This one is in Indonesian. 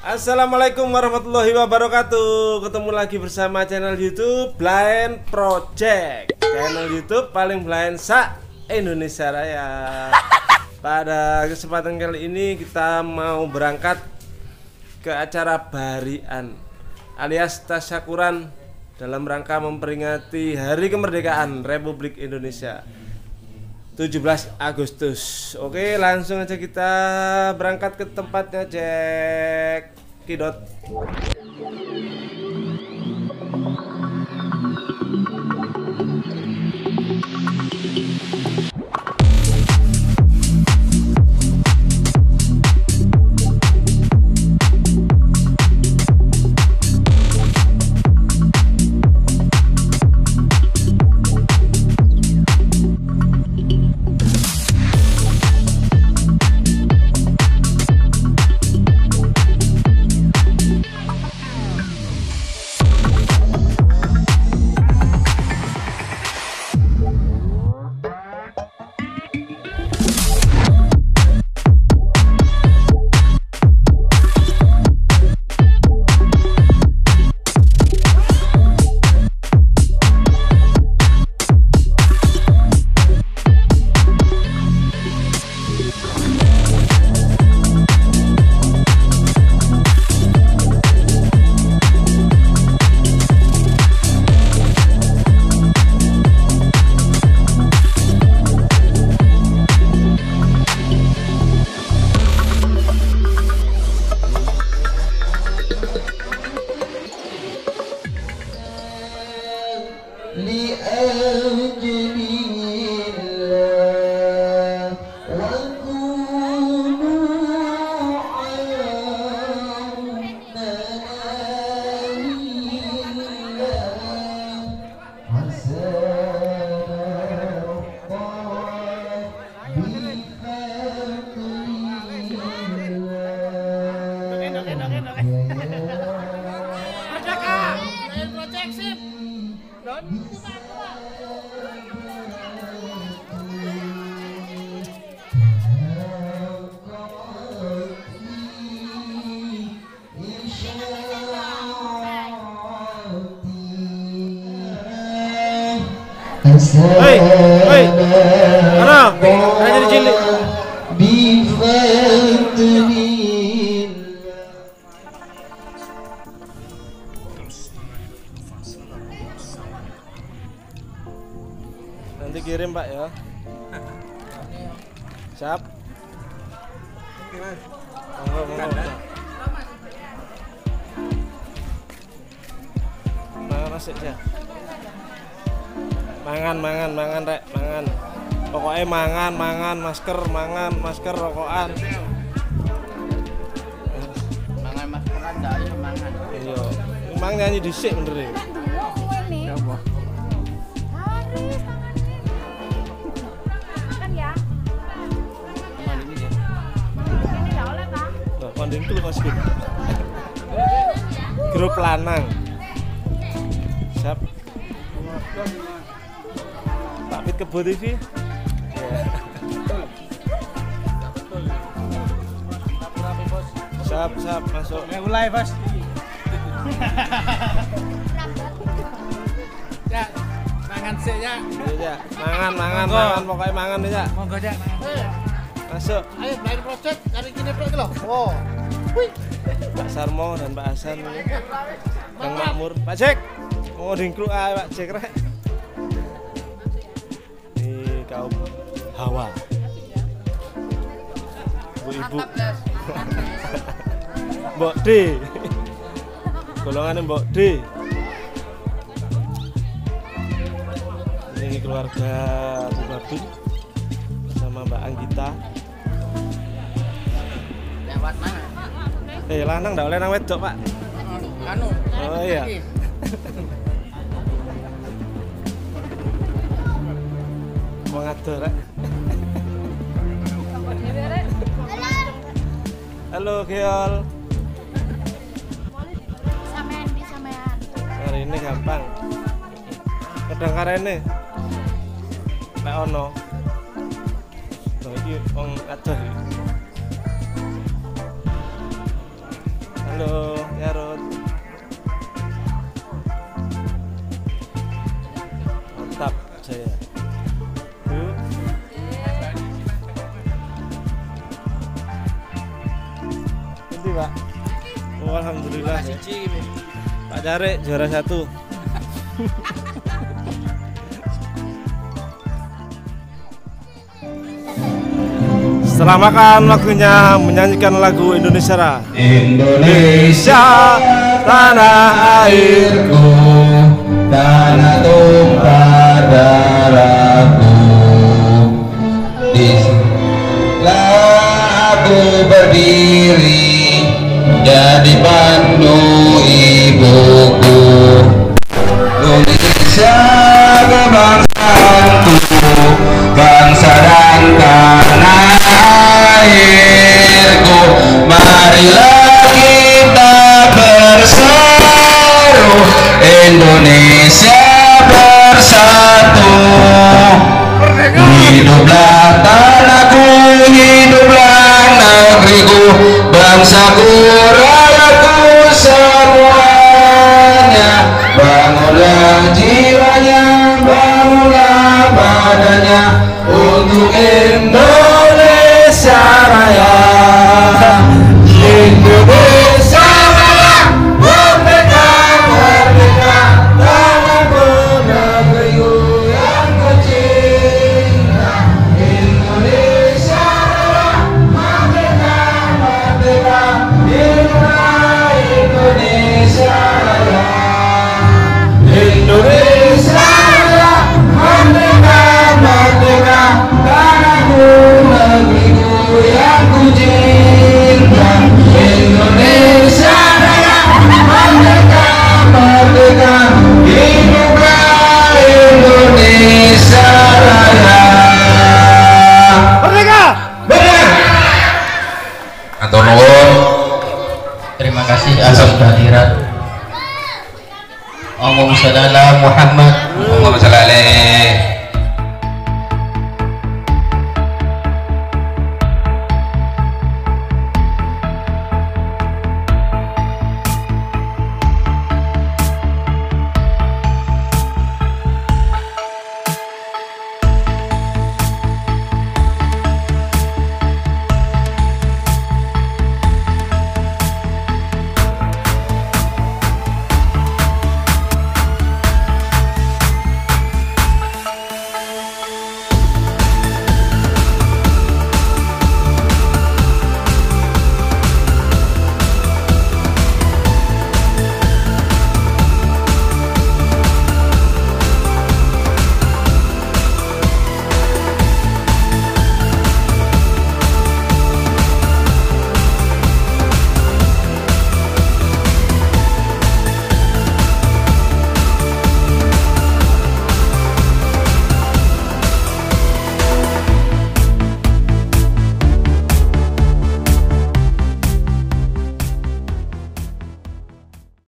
Assalamualaikum warahmatullahi wabarakatuh. Ketemu lagi bersama channel YouTube Blind Project, channel YouTube paling blind sa Indonesia Raya. Pada kesempatan kali ini kita mau berangkat ke acara barian alias tasyakuran dalam rangka memperingati Hari Kemerdekaan Republik Indonesia 17 Agustus. Oke, langsung aja kita berangkat ke tempatnya, Jack Kidot. Hei, mana? Jadi cilik. Nanti kirim Pak ya. Siap. Monggo. Masuk ya. Mangan rek, mangan. Pokoknya mangan, masker, rokokan. Mangan maskeran ndak ayo mangan. Iya. Emang nyanyi dhisik bener ya. Ya apa? Makan ya. Mangan ini ya. Ini enggak oleh, Kak. Nah, konding tuh Mas Gun. Grup lanang. Siap. Pak Fit Kebo TV. Siap, masuk. Mulai, Bos. Ya, mangan sik ya. Iya, mangan, pokoknya mangan ya. Monggo ya. Masuk. Ayo Blind Project cari kene plek lho. Oh. Wih. Pak Sarmo dan Pak Hasan ini. Bang Makmur, Pak Jack. Mau dingklu Pak Jack rek. Ini kaum Hawa. Ibu-ibu. Mbok D. Golongannya Mbok D. Ini keluarga Abu Babin sama Mbak Anggita. Lewat mana? Lanang ndak oleh nang wedok, Pak. Anu. Oh iya. Mau ngatur rek. Halo Geol. Sampean di sampean. Hari ini gampang. Kadang karene. Lek ono. Lho iki wong adoh iki. Halo, Yarot. Mantap saya. Yuk. Nanti Pak. Oh, alhamdulillah. Pak Jarek juara 1. Setelah makan waktunya menyanyikan lagu Indonesia Raya. Indonesia, tanah airku, tanah tumpah darahku. Disinilah aku berdiri, jadi pandu ibuku. Indonesia kebangsaanku, bangsa dan tanah airku. Marilah kita bersatu, Indonesia bersatu. Hiduplah tanahku, hiduplah negeriku, bangsaku, rakyatku semuanya. Bangunlah jiwanya, bangunlah badannya untuk Indonesia Raya. Indonesia Raya, merdeka, merdeka, tanahku, negeriku yang kucinta. Indonesia Raya, merdeka, merdeka, hiduplah Indonesia Raya. Indonesia Raya, merdeka, merdeka, tanahku, negeriku yang kucinta. Indonesia Raya, merdeka, merdeka, hiduplah Indonesia Raya. Merdeka! Merdeka! Atur nuwun. Terima kasih atas kehadiran. Allahumma shalli ala Muhammad. Allahumma shalli alaihi.